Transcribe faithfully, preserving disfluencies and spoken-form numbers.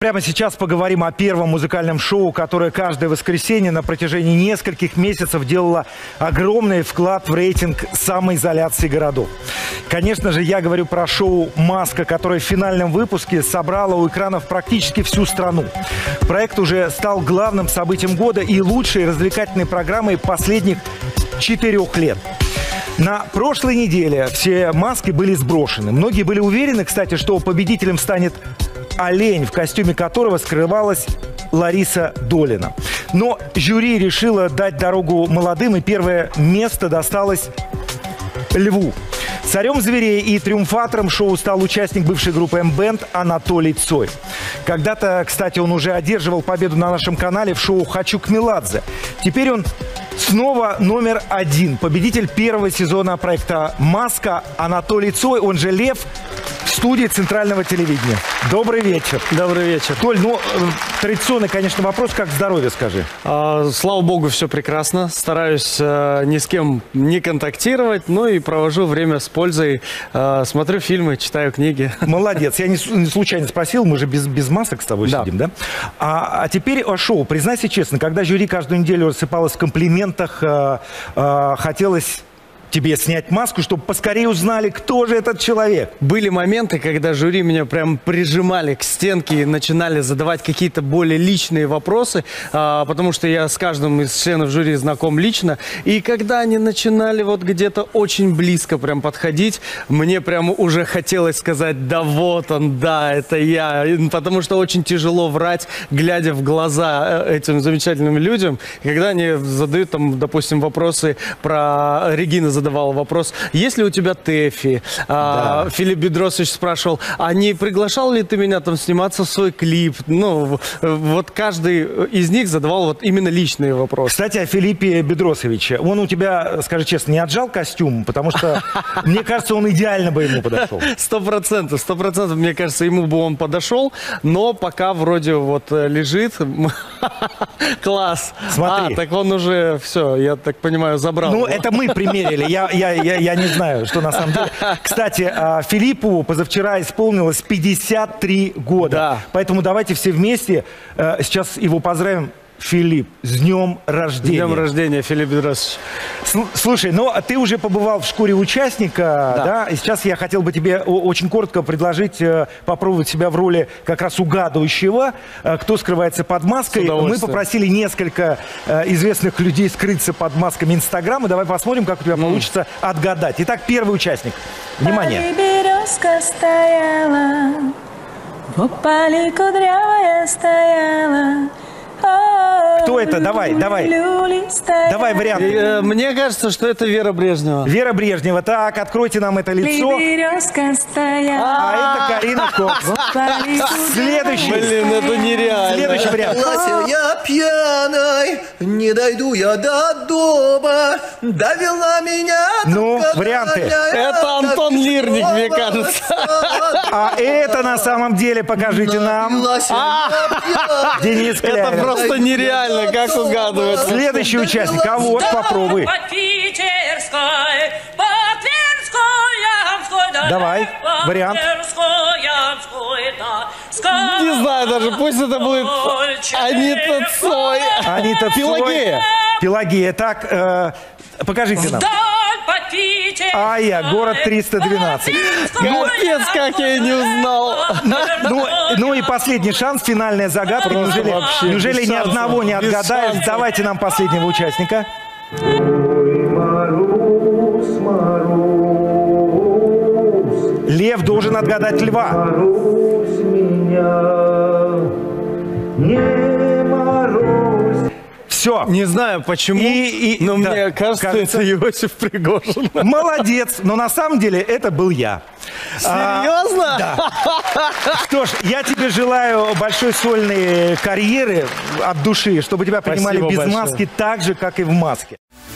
Прямо сейчас поговорим о первом музыкальном шоу, которое каждое воскресенье на протяжении нескольких месяцев делало огромный вклад в рейтинг самоизоляции городов. Конечно же, я говорю про шоу «Маска», которое в финальном выпуске собрало у экранов практически всю страну. Проект уже стал главным событием года и лучшей развлекательной программой последних четырех лет. На прошлой неделе все маски были сброшены. Многие были уверены, кстати, что победителем станет олень, в костюме которого скрывалась Лариса Долина. Но жюри решило дать дорогу молодым, и первое место досталось льву. Царем зверей и триумфатором шоу стал участник бывшей группы M-Band Анатолий Цой. Когда-то, кстати, он уже одерживал победу на нашем канале в шоу «Хочу к Меладзе». Теперь он снова номер один. Победитель первого сезона проекта «Маска» Анатолий Цой, он же Лев, в студии Центрального телевидения. Добрый вечер. Добрый вечер. Толь, ну, традиционный, конечно, вопрос, как здоровье, скажи? А, слава богу, все прекрасно. Стараюсь а, ни с кем не контактировать, ну и провожу время с пользой. А, смотрю фильмы, читаю книги. Молодец. Я не, не случайно спросил, мы же без, без масок с тобой да. сидим, да? А, а теперь о шоу. Признайся честно, когда жюри каждую неделю рассыпалось в комплиментах, а, а, хотелось тебе снять маску, чтобы поскорее узнали, кто же этот человек. Были моменты, когда жюри меня прям прижимали к стенке и начинали задавать какие-то более личные вопросы, а, потому что я с каждым из членов жюри знаком лично. И когда они начинали вот где-то очень близко прям подходить, мне прям уже хотелось сказать: да вот он, да, это я. Потому что очень тяжело врать, глядя в глаза этим замечательным людям. Когда они задают там, допустим, вопросы про Регину, задавал вопрос, есть ли у тебя ТЭФИ? Да. А, Филипп Бедросович спрашивал, а не приглашал ли ты меня там сниматься в свой клип? Ну, вот каждый из них задавал вот именно личные вопросы. Кстати, о Филиппе Бедросовиче. Он у тебя, скажи честно, не отжал костюм? Потому что, мне кажется, он идеально бы ему подошел. Сто процентов, сто процентов, мне кажется, ему бы он подошел, но пока вроде вот лежит. Класс. Смотри. А, так он уже, все, я так понимаю, забрал. Ну, это мы примерили. Я, я, я, я не знаю, что на самом деле. Кстати, Филиппу позавчера исполнилось пятьдесят три года. Да. Поэтому давайте все вместе сейчас его поздравим. Филипп, с днем рождения. С днем рождения, Филипп Бедросович. Слушай, ну ты уже побывал в шкуре участника, да. да? И сейчас я хотел бы тебе очень коротко предложить попробовать себя в роли как раз угадывающего, кто скрывается под маской. Мы попросили несколько известных людей скрыться под масками Инстаграма. Давай посмотрим, как у тебя mm. получится отгадать. Итак, первый участник. Внимание. Березка стояла, в поле кудрявая стояла. Кто это? Давай, давай. Давай вариант. Мне кажется, что это Вера Брежнева. Вера Брежнева. Так, откройте нам это лицо. А это Карина Кокс. Следующий. Блин, это нереально. Следующий вариант. Я пьяной, не дойду я до дома, довела меня. Ну, варианты. Это Антон Лирник, мне кажется. А это на самом деле, покажите нам. Денис Кляйн. Это просто нереально, как угадывать. Следующий участник. А вот, попробуй. Давай, вариант. Не знаю даже, пусть это будет Анита Цой. Анита Цой. Пелагея. Пелагея. Так, э, покажите нам. А я, город триста двенадцать. Капец, как я не узнал. Ну, ну и последний шанс, финальная загадка. Просто неужели вообще, неужели ни одного не отгадаешь? Давайте нам последнего участника. Лев должен отгадать льва. Все. Не знаю почему, и, и, но да, мне кажется, кажется, это Иосиф Пригожин. Молодец, но на самом деле это был я. Серьезно? А, да. Что ж, я тебе желаю большой сольной карьеры от души, чтобы тебя принимали без маски так же, как и в маске.